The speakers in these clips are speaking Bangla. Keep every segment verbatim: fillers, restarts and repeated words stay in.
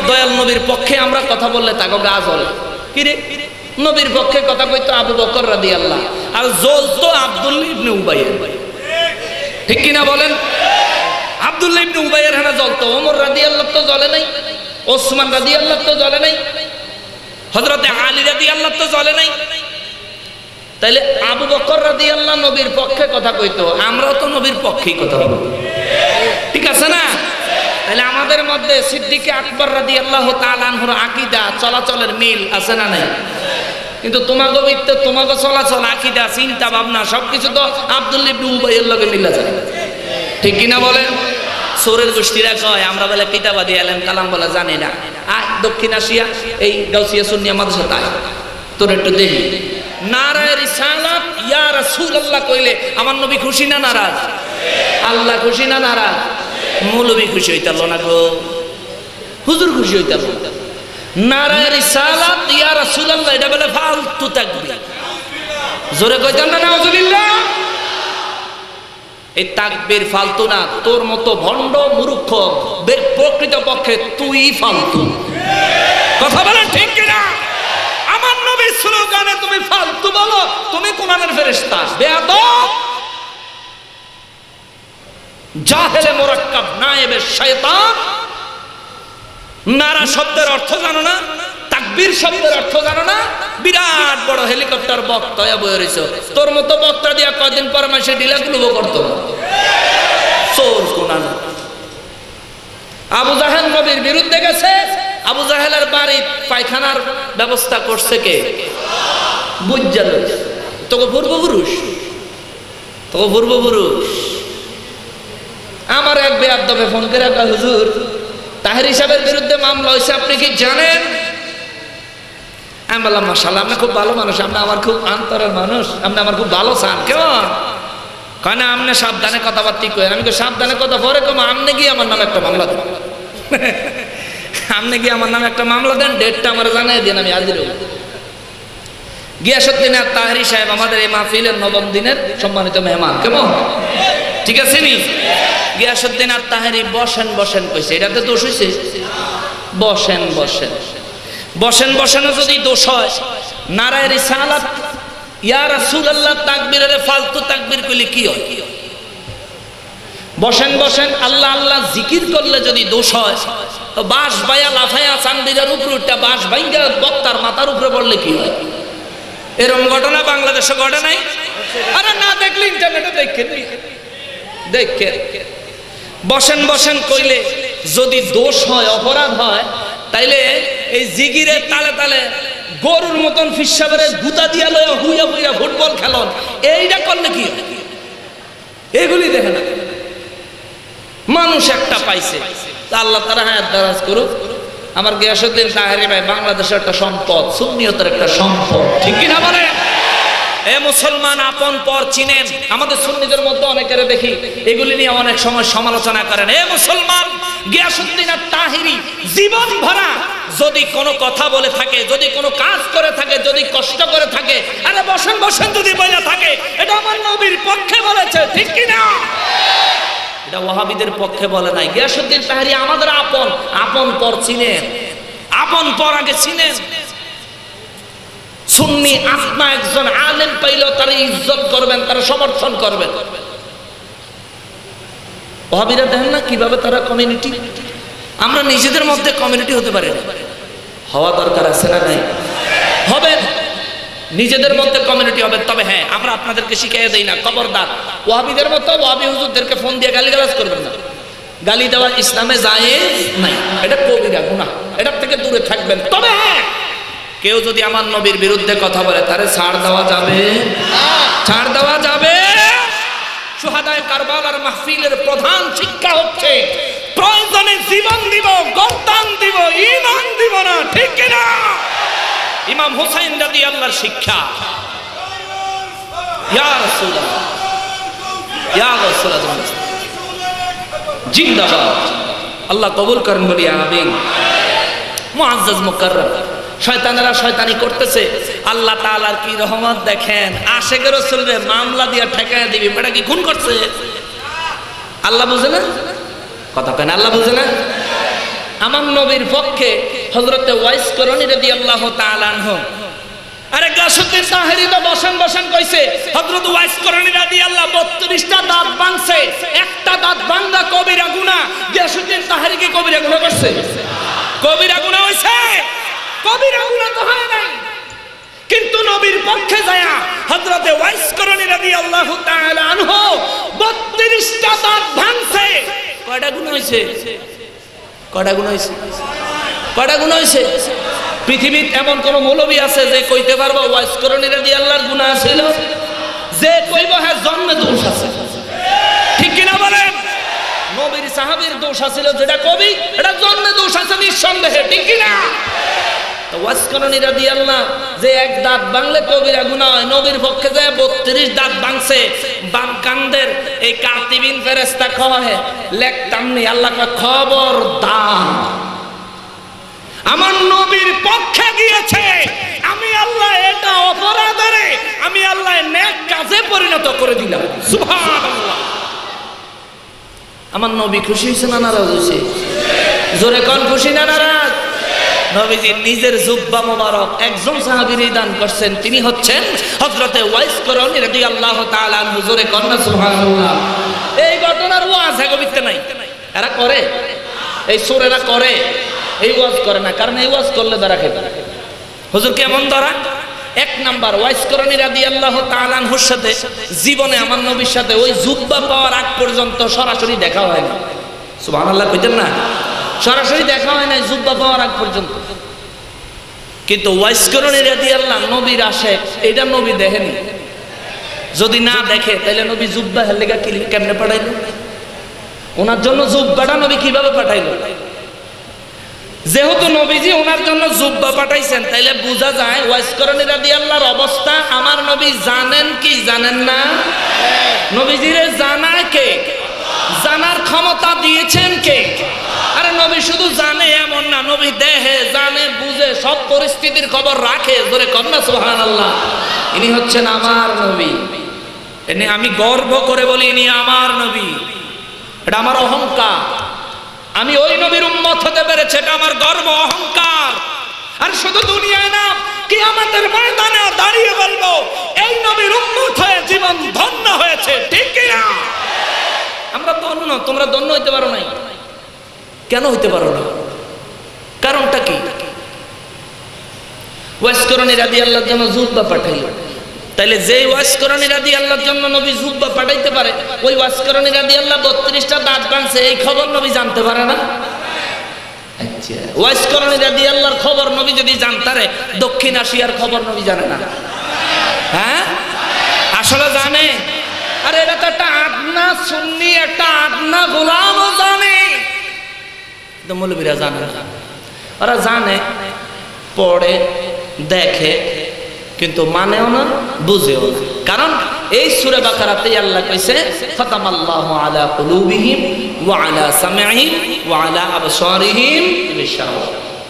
দয়াল নবীর পক্ষে আমরা কথা বললে তাকে গা জ্বলে কি রে নবীর পক্ষে কথা কইতো আবু বকর রাদিয়াল্লাহু আর জ্বলতো আব্দুল্লাহ ইবনে উবাইয়ের ঠিক কি না বলেন আব্দুল্লাহ ইবনে উবাইয়ের হানা জ্বলতো ওমর রাদিয়াল্লাহু তো জ্বলে নাই ওসমান রাদিয়াল্লাহু তো জ্বলে নাই হযরতে আলী রাদিয়াল্লাহু তো জ্বলে নাই তাইলে আবু বকর রাদিয়াল্লাহু নবীর পক্ষে কথা কইতো আমরাও তো নবীর পক্ষেই কথা বলবো ঠিক আছে না তাহলে আমাদের মধ্যে সিদ্দিক আকবর রাদিয়াল্লাহু তাআলা আনহুর আকীদা চলাচলের মিল আছে না নাই কিন্তু তোমাগো ভিতরে তোমাগো চলাচল আকীদা চিন্তা ভাবনা সবকিছু তো আব্দুল্লাহ ইবনে উবাইয়ের লগে মিল আছে ঠিক কি না বলেন সোরের গোষ্ঠীরা কয় আমরা বলে কিতাবাদি আলেম কালাম বলে জানি না আয় দক্ষিণ এশিয়া এই গাউসিয়া সুন্নিয়া মাদ্রাসাতে আয় তোর একটু দেখি নারায়ে রিসালাত ইয়া রাসূলুল্লাহ কইলে আমার নবী খুশি না নারাজ আল্লাহ খুশি না নারাজ মৌলবী খুশি হইতাল না গো হুজুর খুশি হইতাল নারায়ে রিসালাত ইয়া রাসূলুল্লাহ এটা বলে ফালতু তাকবীর জোরে কইতাল না নাউজুবিল্লাহ এই তাকবীর ফালতু না তোর মতো ভণ্ড মূর্খ প্রকৃত পক্ষে তুই ফালতু কথা বলেন ঠিক কি না আমার নবীর স্লোগানে তুমি ফালতু বলো তুমি কোরআনের ফেরেশতা বেয়াদব জাহেলে মুরাক্কাব নায়েবে শয়তান নারা শব্দের অর্থ জানো না তাকবীর শব্দের অর্থ জানো না বিরাট বড় হেলিকপ্টার বক্তা বয়ে রইছো তোর মতো বক্তা দিয়া কয়দিন পর মাসে ডিলাগুলো করতো চোর কোরআন আবু জাহেল নবীর বিরুদ্ধে গেছে আবু জাহেলের বাড়ি পায়খানার ব্যবস্থা করছে কে বুঝজাল তোকে পূর্বপুরুষ তোকে পূর্বপুরুষ আমার এক বেয়াদবে ফোন করে কয় হুজুর তাহের হিসাবের বিরুদ্ধে মামলা হয়েছে আপনি কি জানেন আমি বললাম মাশাআল্লাহ আপনি খুব ভালো মানুষ আপনি আমার খুব অন্তরের মানুষ আপনি আমার খুব ভালো চান কেমন কয় না আপনি সাবধানে কথাবার্তা কই আমি তো সাবধানে কথা পরে কম আপনি গিয়ে আমার নামে একটা মামলা দেন আপনি গিয়ে আমার নামে একটা মামলা দেন ডেটটা আমার জানাই দেন আমি হাজির হব গিয়াসউদ্দিন আত-তাহেরি সাহেব আমাদের এই মাহফিলের নবম দিনের সম্মানিত মেহমান কেমন ঠিক আছে নি গিয়াসউদ্দিন আত-তাহেরি বসেন বসেন কইছে এটাতে দোষ হইছে বসেন বসেন বসেন বসেন যদি দোষ হয় নারায়ে রিসালাত ইয়া রাসূলুল্লাহ তাকবীরের ফালতু তাকবীর কইলে কি হয় বসেন বসেন আল্লাহ আল্লাহ জিকির করলে যদি দোষ হয় তো বাঁশ বাইয়া লাফায়া চান্দিরের উপরে উঠটা বাঁশ ভাঙ্গা বক্তার মাথার উপরে পড়লে কি হয় এরকম ঘটনা বাংলাদেশে ঘটে নাই আরে না দেখলে ইন্টারনেটে দেখেন দেখেন বসেন বসেন কইলে যদি দোষ হয় অপরাধ হয় তাইলে এই জিগিরের তালে তালে গরুর মতন ফিসাবের গুতা দিয়া লয়া হুইয়া হুইয়া ফুটবল খেলন এইটা করলে কি এগুলি দেখে না মানুষ একটা পাইছে আল্লাহ তারা হায়াত দারাজ করুক আমার গিয়াসউদ্দিন তাহেরি ভাই বাংলাদেশের একটা সম্পদ সুন্নিয়তের একটা সম্পদ ঠিক কি না বলে এ মুসলমান আপন পর চিনেন আমাদের সুন্নিদের মধ্যে অনেকের দেখি এগুলি নিয়ে অনেক সময় সমালোচনা করেন এ মুসলমান গিয়াসউদ্দিন আত-তাহেরি জীবন ভরা যদি কোনো কথা বলে থাকে যদি কোনো কাজ করে থাকে যদি কষ্ট করে থাকে আরে বসেন বসেন যদি বলে থাকে এটা আমার নবীর পক্ষে বলেছে ঠিক কি না এটা ওয়াহাবিদের পক্ষে বলে নাই গিয়াসউদ্দিন তাহেরি আমাদের আপন আপন পর চিনেন আপন পর আগে চিনেন সুন্নি আত্মা একজন আলেম পাইলেও তারা ইজ্জত করবেন তারা সমর্থন করবেন ওয়াহাবিরা দেখেন না কিভাবে তারা কমিউনিটি আমরা নিজেদের মধ্যে কমিউনিটি হতে পারি না হওয়া দরকার আছে না নাই হবে নিজেদের মধ্যে কমিউনিটি হবে তবে হ্যাঁ আমরা আপনাদেরকে শিখিয়ে দেই না খবরদার ওয়াহাবিদের মতো ওয়াহাবি হুজুরদেরকে ফোন দিয়ে গালিগালাজ করবেন না গালি দেওয়া ইসলামে জায়েজ নাই এটা কবিরা গুনাহ এটা থেকে দূরে থাকবেন তবে হ্যাঁ কেউ যদি আমার নবীর বিরুদ্ধে কথা বলে তারে ছাড় দেওয়া যাবে না ছাড় দেওয়া যাবে শুহাদায়ে কারবালার মাহফিলের প্রধান শিক্ষা হচ্ছে প্রয়োজনে জীবন দিব গর্দান দিব ঈমান দিব না ঠিক কি না ইমাম হুসাইন রাদিয়াল্লাহর শিক্ষা ইয়া রাসূলুল্লাহ ইয়া রাসূলুল্লাহ জিন্দাবাদ আল্লাহ কবুল করেন বলি আমিন মুআজ্জাজ মুকাররম শয়তানেরা শয়তানি করতেছে আল্লাহ তাআলার কি রহমত দেখেন আশিক রাসূলের মামলা দিয়া ঠেকায় দিবি এটা কি খুন করছে আল্লাহ বুঝে না কথা কেন আল্লাহ বুঝে না আমার নবীর পক্ষে হযরত ওয়াইস করণী রাদিয়াল্লাহু তাআলা আনহু আরে গাসুদ্দিন তাহেরি তো বসেন বসেন কইছে হযরত ওয়াইস করণী রাদিয়াল্লাহু বত্রিশটা দাঁত ভাঙছে, একটা দাঁত ভাঙা কবিরা গুনাহ। গাসুদ্দিন তাহেরি কি কবিরা গুনাহ করছে? কবিরা গুনাহ হইছে? কবিরা গুনাহ তো হয় নাই, কিন্তু নবীর পক্ষে যায় হযরত ওয়াইস করণী রাদিয়াল্লাহু তাআলা আনহু বত্রিশটা দাঁত ভাঙছে। কয়টা গুনাহ হইছে? কয়টা গুনাহ হইছে? কয়টা গুনাহ হইছে? পৃথিবীতে এমন কোন মৌলবী আছে যে কইতে পারবো ওয়াইস করণী রাদিয়াল্লাহর গুনাহ ছিল? যে কইব হ্যাঁ জন্মে দোষ আছে, ঠিক কিনা বলেন? নবীর সাহাবীর দোষ আছিল যেটা কবি, এটা জন্মে দোষ আছে নিঃসন্দেহে, ঠিক কিনা? তো ওয়াইস করণী রাদিয়াল্লাহু যে এক দাঁত ভাঙলে কবিরা গুনাহ হয়, নবীর পক্ষে যায় বত্রিশ দাঁত ভাঙছে। বাম কান্দের এই কাতিবিন ফেরেশতা কয় লেখতাম নি, আল্লাহ কয় খবরদার আমার নবীর পক্ষে গিয়েছে, আমি আল্লাহ এটা অপরাধে আমি আল্লাহ নেক কাজে পরিণত করে দিলাম। সুবহানাল্লাহ। আমার নবী খুশি হইছে না নারাজ হইছে? জোরে কোন খুশি না নারাজ? নবীজি নিজের জুব্বা মোবারক একজন সাহাবীর দান করছেন, তিনি হচ্ছেন হযরতে ওয়াইস করণী রাদিয়াল্লাহু তাআলা আনহু। জোরে কোন না সুবহানাল্লাহ। এই ঘটনার ওয়াজ হেগবিতে নাই, এরা করে, এই সুরেরা করে, এই ওয়াজ করে না, কারণ এই ওয়াজ করলে ধরা খেতে। হুজুর কেমন ধরা? এক নাম্বার, ওয়াইস করণী রাদিয়াল্লাহু তাআলা আনহুর সাথে জীবনে আমার নবীর সাথে ওই জুব্বা পাওয়ার আগ পর্যন্ত সরাসরি দেখা হয় না। সুবহানাল্লাহ কইতেন না? সরাসরি দেখা হয় না জুব্বা পাওয়ার আগ পর্যন্ত। কিন্তু ওয়াইস করণী রাদিয়াল্লাহু নবীর আশিক, এটা নবী দেখেনি। যদি না দেখে তাহলে নবী জুব্বা হেলেগা কেমনে পাঠাইলো? ওনার জন্য জুব্বাটা নবী কিভাবে পাঠাইলো? যেহেতু নবীজি ওনার জন্য জুব্বা পাঠাইছেন, তাইলে বোঝা যায় ওয়াইস করণী রাদিয়াল্লাহর অবস্থা আমার নবী জানেন কি জানেন না? নবীজিরে জানায় কে? জানার ক্ষমতা দিয়েছেন কে? আরে নবী শুধু জানে এমন না, নবী দেখে, জানে, বুঝে, সব পরিস্থিতির খবর রাখে। ধরে কন্যা সুবহানাল্লাহ। ইনি হচ্ছেন আমার নবী। এনে আমি গর্ব করে বলি ইনি আমার নবী, এটা আমার অহংকার। আমি ওই নবীর উম্মত হতে পেরেছি, এটা আমার গর্ব, অহংকার। আর শুধু দুনিয়ায় না, কিয়ামতের ময়দানে দাঁড়িয়ে বলবো এই নবীর উম্মত হয়ে জীবন ধন্য হয়েছে, ঠিক কি না? আমরা ধন্য, তোমরা ধন্য হইতে পারো নাই। কেন হইতে পারো না? কারণটা কি? ওয়াইস করণী রাদিয়াল্লাহর জন্য জুব্বা পাঠাইল, তাইলে যে ওয়াইস করণী রাদিয়াল্লাহর জন্য নবী জুব্বা পাঠাইতে পারে, ওই ওয়াইস করণী রাদিয়াল্লাহ বত্রিশটা দাঁত ভাঙছে, এই খবর নবী জানতে পারে না? আচ্ছা, ওয়াইস করণী রাদিয়াল্লাহর খবর নবী যদি জানতারে, দক্ষিণ এশিয়ার খবর নবী জানে না? হ্যাঁ, আসলে জানে। আরে এটা তো একটা আদনা সুন্নি, একটা আদনা গোলামও জানে, তো মৌলবীরা জানে না। ওরা জানে, পড়ে, দেখে, কিন্তু মানেও না, বুঝেও না। কারণ এই সূরা বাকারাতে আল্লাহ কইছে ফাতামাল্লাহু আলা কুলুবিহিম ওয়া আলা সামঈহিম ওয়া আলা আবসারিহিম বিশাওয়া।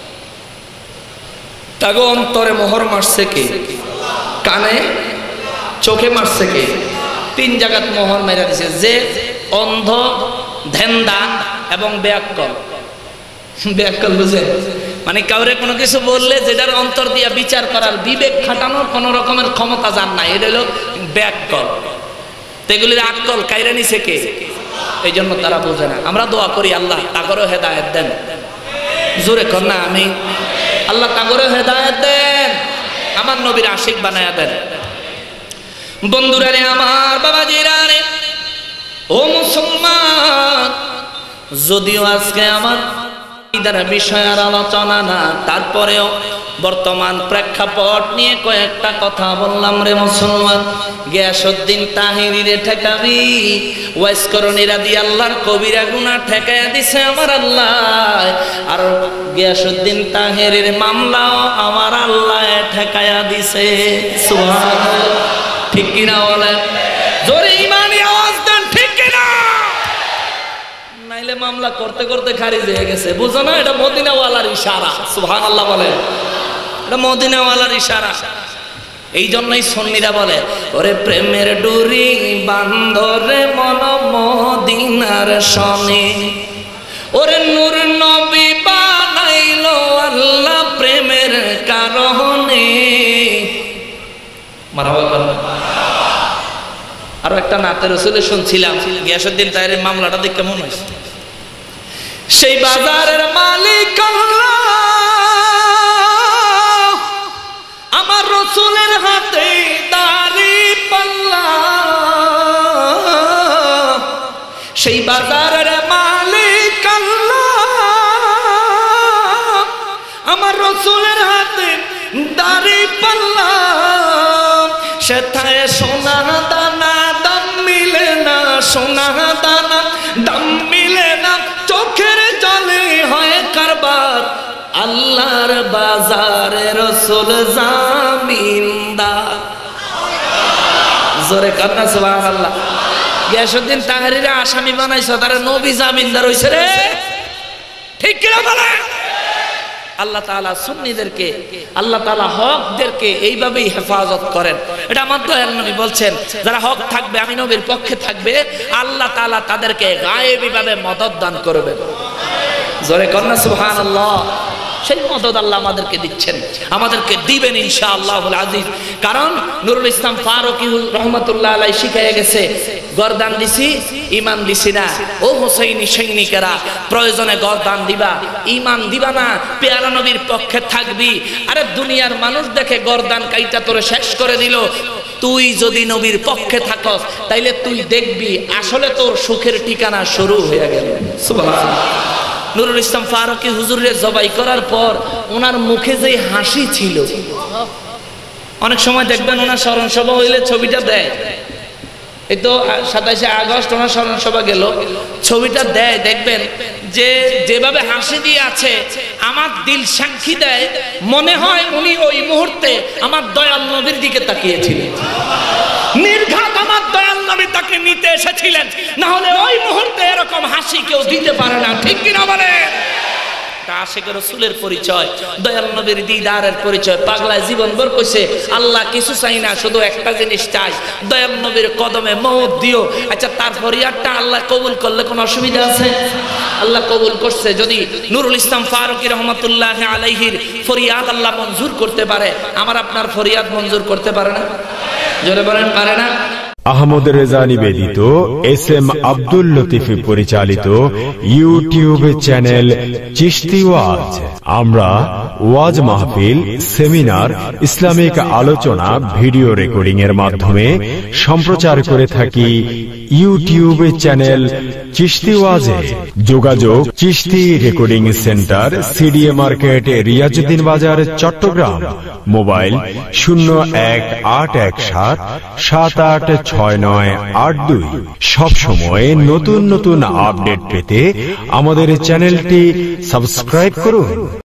তাগো অন্তরে মোহর মারছে কে? কানে, চোখে মারছে কে? তিন জায়গাত মোহর মেরে দিছে, যে অন্ধ, ধ্যানদা এবং বেয়াক্কল। বেয়াক্কল বুঝেন? মানে কাউরে কোনো কিছু বললে যেটার অন্তর দিয়া বিচার করার, বিবেক খাটানোর কোন রকমের ক্ষমতা যার নাই, এটা হলো বেয়াক্কল। এগুলির আক্কল কাইরা নিছে কে? এই জন্য তারা বোঝে না। আমরা দোয়া করি আল্লাহ তাগরও হেদায়েত দেন। জোরে কর না আমি, আল্লাহ তাগরও হেদায়েত দেন, আমার নবীর আশিক বানায়া দেন। বন্ধুরা রে আমার, বাবাজিরা রে, ও মুসলমান, যদিও আজকে আমার বিষয়ের আলোচনা না, তারপরেও বর্তমান প্রেক্ষাপট নিয়ে কয়েকটা কথা বললাম রে মুসলমান। গিয়াসউদ্দিন তাহেরী রে ঠেকাবি, ওয়াইস করণী রাদিয়াল্লাহর কবিরা গুনাহ ঠেকায়া দিছে আমার আল্লাহ, আর গিয়াসউদ্দিন তাহেরীর মামলাও আমার আল্লাহ ঠেকায়া দিছে। সুবহানাল্লাহ, ঠিক কিনা বলেন? জোরে ইমানি আওয়াজ দেন, ঠিক কিনা? নাইলে মামলা করতে করতে খারিজ হয়ে গেছে, বুঝো না? এটা মদিনাওয়ালার ইশারা। সুবহানাল্লাহ বলেন, এটা মদিনাওয়ালার ইশারা। এই জন্যই সুন্নিরা বলে, ওরে প্রেমের ডুরি বান্ধরে মন মদিনার সনে, ওরে নূর নবী বা মারহাবা বলেন। আরো একটা নাতে রাসূলের শুনছিলাম, গিয়াসউদ্দিন তাহেরের মামলাটা দেখে কেমন হয়েছে। সেই বাজারের মালিক আল্লাহ, আমার রাসূলের হাতে দাড়ি পাল্লা। সেই বাজারের মালিক আল্লাহ, আমার রাসূলের হাতে দাড়ি পাল্লা। সেথায় সোনা দানা দাম মিলে না, সোনা দানা দাম মিলে না, চোখের জলে হয় কারবার। আল্লাহর বাজারে রাসূল জামিনদার। জোরে কান্না সুবহানাল্লাহ। গিয়াসউদ্দিন তাহেরিরে আসামি বানাইছো, তারা নবী জামিনদার হইছে রে, ঠিক কি না বলে? আল্লাহ তাআলা সুন্নিদেরকে, আল্লাহ তাআলা হকদেরকে এইভাবেই হেফাজত করেন। এটা আমার দয়াল নবী বলছেন, যারা হক থাকবে, আমি নবীর পক্ষে থাকবে, আল্লাহ তাআলা তাদেরকে গায়েবী ভাবে মদদ দান করবেন। জোরে কন্না সুবহানাল্লাহ। সেই মদদ আল্লাহ আমাদেরকে দিচ্ছেন, আমাদেরকে দিবেন ইনশাআল্লাহুল আজিজ। কারণ নুরুল ইসলাম ফারুকী রহমাতুল্লাহ আলাইহি শিখাইয়া গেছে, গরদান দিছি ঈমান দিছি না। ও হোসেইনি সৈনিকেরা, প্রয়োজনে গরদান দিবা, ঈমান দিবা না, পেয়ারা নবীর পক্ষে থাকবি। আরে দুনিয়ার মানুষ দেখে গরদান কাইটা তোরে শেষ করে দিল, তুই যদি নবীর পক্ষে থাকস তাইলে তুই দেখবি আসলে তোর সুখের ঠিকানা শুরু হয়ে গেল। সুবহানাল্লাহ। নুরুল ইসলাম ফারুকী হুজুরের জবাই করার পর ওনার মুখে যে হাসি ছিল, অনেক সময় দেখবেন ওনার স্মরণ সভা হইলে ছবিটা দেয়। এই তো সাতাইশে আগস্ট ওনার স্মরণ সভা গেল, ছবিটা দেয়, দেখবেন যে যেভাবে হাসি দিয়ে আছে, আমার দিল সাক্ষী দেয় মনে হয় উনি ওই মুহূর্তে আমার দয়াল নবীর দিকে তাকিয়েছিলেন। নির্ঘাত আমার দয়াল নবী তাকে নিতে এসেছিলেন, না হলে ওই মুহূর্তে এরকম হাসি কেউ দিতে পারে না, ঠিক কিনা বলে? আশিকের রাসূলের পরিচয়, দয়াল নবীর দিদারের পরিচয়। পাগলায় জীবনভর কইছে আল্লাহ কিছু চাই না, শুধু একটা জিনিস চাই, দয়াল নবীর কদমে মওত দিও। আচ্ছা, তার ফরিয়াদটা আল্লাহ কবুল করলে কোনো অসুবিধা আছে? আল্লাহ কবুল করছে। যদি নুরুল ইসলাম ফারুকী রহমাতুল্লাহ আলাইহির ফরিয়াদ আল্লাহ মঞ্জুর করতে পারে, আমার আপনার ফরিয়াদ মঞ্জুর করতে পারে না? জোরে বলেন, পারে না? আহমদ রেজা নিবেদিত, এস এম আব্দুল লতিফ পরিচালিত ইউটিউব চ্যানেল চিশতি ওয়াজ। আমরা ওয়াজ মাহফিল, সেমিনার, ইসলামিক আলোচনা ভিডিও রেকর্ডিং এর মাধ্যমে সম্প্রচার করে থাকি ইউটিউব চ্যানেল চিশতি ওয়াজে। যোগাযোগ Chishti recording centre, CDA market, Riazuddin Bazar, Chattogram. Mobile শূন্য এক আট এক সাত সাত আট ছয় নয় আট দুই। সব সময় নতুন নতুন আপডেট পেতে আমাদের চ্যানেলটি সাবস্ক্রাইব করুন।